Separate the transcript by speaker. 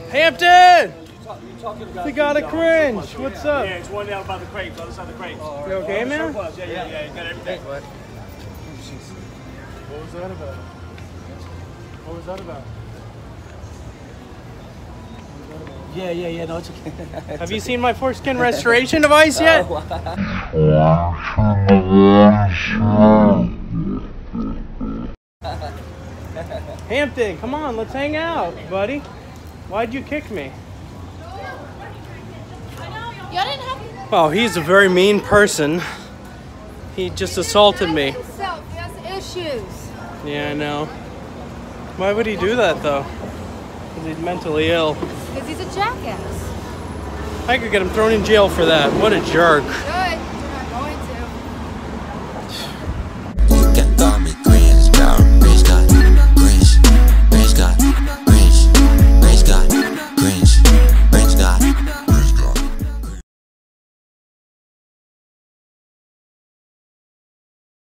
Speaker 1: Hampton! The God of Cringe. What's up?
Speaker 2: Yeah, it's one down by the crepes, other side of the crepes.
Speaker 1: You okay, man?
Speaker 2: Yeah, you got everything.
Speaker 1: What was that about? What was that about?
Speaker 2: Yeah, no, it's okay.
Speaker 1: Have you seen my foreskin restoration device yet? Hampton, come on, let's hang out, buddy. Why'd you kick me? Oh, he's a very mean person. He just assaulted me.
Speaker 3: He has issues.
Speaker 1: Yeah, I know. Why would he do that, though? Because he's mentally ill.
Speaker 3: Because he's a jackass.
Speaker 1: I could get him thrown in jail for that. What a jerk.
Speaker 3: Good. You're not going to.